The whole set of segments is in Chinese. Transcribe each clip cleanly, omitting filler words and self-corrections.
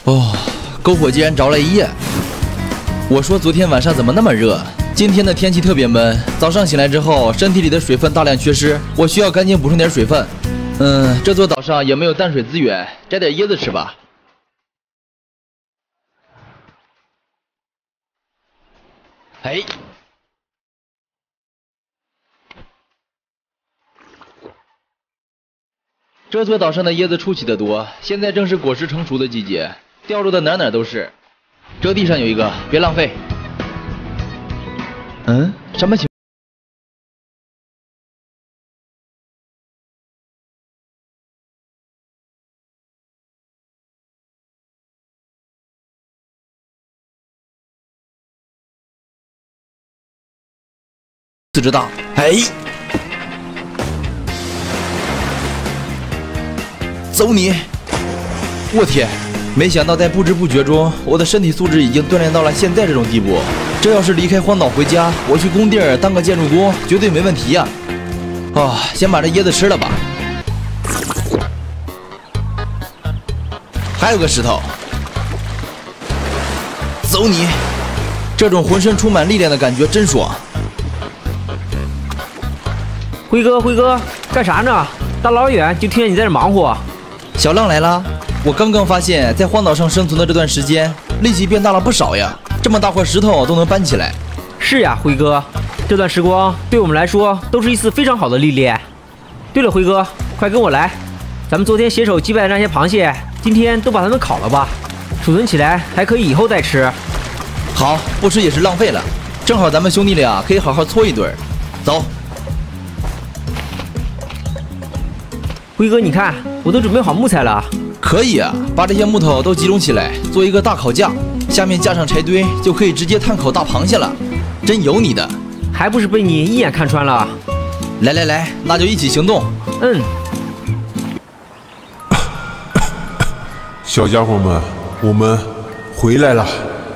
哦，篝火竟然着了一夜。我说昨天晚上怎么那么热？今天的天气特别闷，早上醒来之后，身体里的水分大量缺失，我需要赶紧补充点水分。这座岛上也没有淡水资源，摘点椰子吃吧。哎。 这座岛上的椰子出奇的多，现在正是果实成熟的季节，掉落的哪都是。这地上有一个，别浪费。什么情况？四只大，哎。 走你！我天，没想到在不知不觉中，我的身体素质已经锻炼到了现在这种地步。这要是离开荒岛回家，我去工地儿当个建筑工，绝对没问题呀！先把这椰子吃了吧。还有个石头，走你！这种浑身充满力量的感觉真爽。 辉哥，干啥呢？大老远就听见你在这忙活。 小浪来啦！我刚刚发现，在荒岛上生存的这段时间，力气变大了不少呀！这么大块石头都能搬起来。 是呀，辉哥，这段时光对我们来说都是一次非常好的历练。对了，辉哥，快跟我来，咱们昨天携手击败的那些螃蟹，今天都把它们烤了吧，储存起来还可以以后再吃。 好，不吃也是浪费了，正好咱们兄弟俩可以好好搓一顿。走。 辉哥，你看，我都准备好木材了。 可以啊，把这些木头都集中起来，做一个大烤架，下面架上柴堆，就可以直接炭烤大螃蟹了。真有你的！ 还不是被你一眼看穿了。 来，那就一起行动。 小家伙们，我们回来了。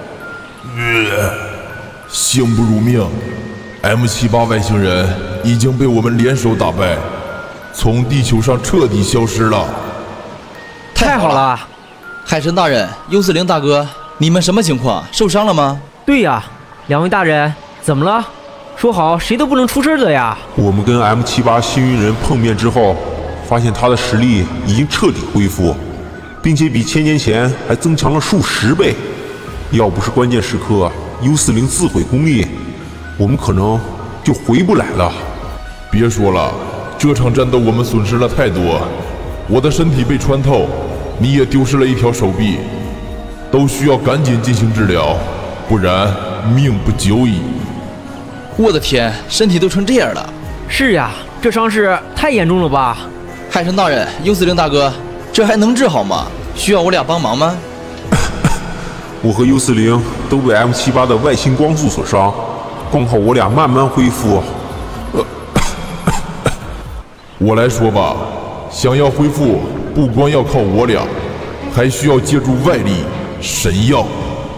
幸不辱命 ，M78外星人已经被我们联手打败。 从地球上彻底消失了， 太好了！ 海神大人，U40大哥，你们什么情况？受伤了吗？ 对呀，两位大人，怎么了？说好谁都不能出事的呀！ 我们跟 M78幸运人碰面之后，发现他的实力已经彻底恢复，并且比1000年前还增强了数10倍。要不是关键时刻 U40自毁功力，我们可能就回不来了。 别说了。 这场战斗我们损失了太多，我的身体被穿透，你也丢失了一条手臂，都需要赶紧进行治疗，不然命不久矣。 我的天，身体都成这样了！ 是呀，这伤势太严重了吧？ 海神大人，U40大哥，这还能治好吗？需要我俩帮忙吗？ 我和U40都被 M78的外星光束所伤，光靠我俩慢慢恢复。 我来说吧，想要恢复，不光要靠我俩，还需要借助外力神药。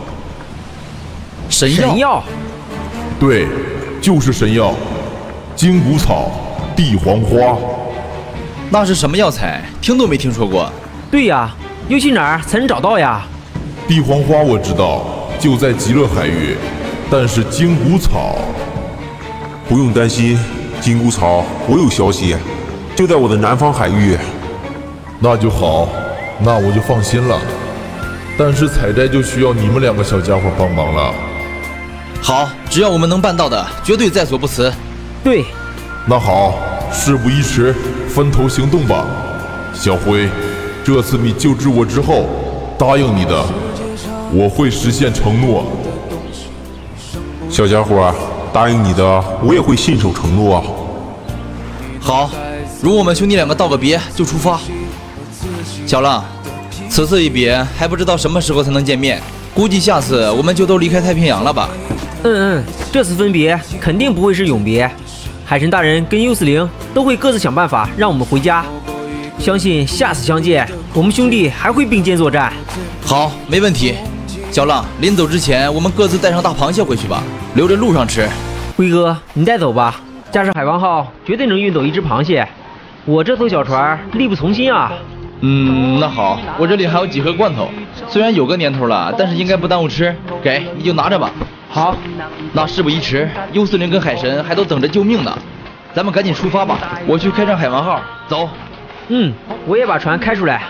神药？ 对，就是神药，金骨草、地黄花。 那是什么药材？听都没听说过。 对呀，又去哪儿才能找到呀？ 地黄花我知道，就在极乐海域，但是金骨草， 不用担心，金骨草我有消息。 就在我的南方海域， 那就好，那我就放心了。但是采摘就需要你们2个小家伙帮忙了。 好，只要我们能办到的，绝对在所不辞。 对， 那好，事不宜迟，分头行动吧。小辉，这次你救治我之后，答应你的，我会实现承诺。 小家伙，答应你的，我也会信守承诺。 好。 容我们兄弟2个道个别就出发。小浪，此次一别还不知道什么时候才能见面，估计下次我们就都离开太平洋了吧？ 这次分别肯定不会是永别，海神大人跟 U40都会各自想办法让我们回家。相信下次相见，我们兄弟还会并肩作战。 好，没问题。小浪，临走之前我们各自带上大螃蟹回去吧，留着路上吃。 辉哥，你带走吧，驾驶海王号绝对能运走1只螃蟹。 我这艘小船力不从心啊！ 那好，我这里还有几盒罐头，虽然有个年头了，但是应该不耽误吃。给，你就拿着吧。 好， 那事不宜迟，U40跟海神还都等着救命呢，咱们赶紧出发吧。我去开上海王号，走。 我也把船开出来。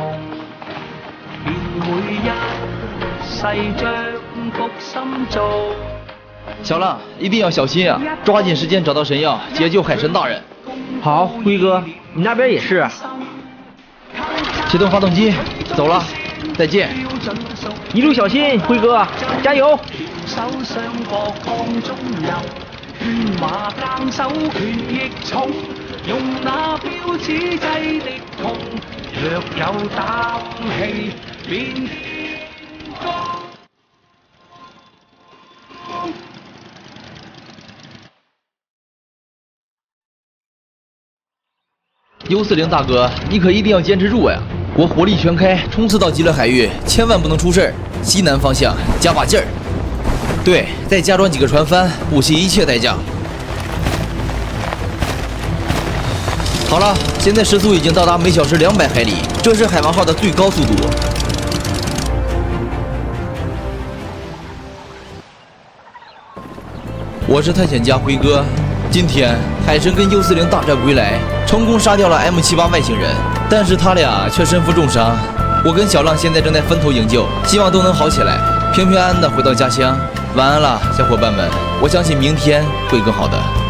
小浪，一定要小心啊！抓紧时间找到神药，解救海神大人。 好，辉哥，你那边也是。 启动发动机，走了，再见。 一路小心，辉哥，加油！用那標紙製的痛，若有膽氣，便天光。U40大哥，你可一定要坚持住呀！我火力全开，冲刺到极乐海域，千万不能出事儿。西南方向，加把劲儿。对，再加装几个船帆，不惜一切代价。好了，现在时速已经到达每小时200海里，这是海王号的最高速度。我是探险家辉哥，今天海神跟U40大战归来，成功杀掉了 M78外星人，但是他俩却身负重伤。我跟小浪现在正在分头营救，希望都能好起来，平平安安的回到家乡。晚安了，小伙伴们，我相信明天会更好的。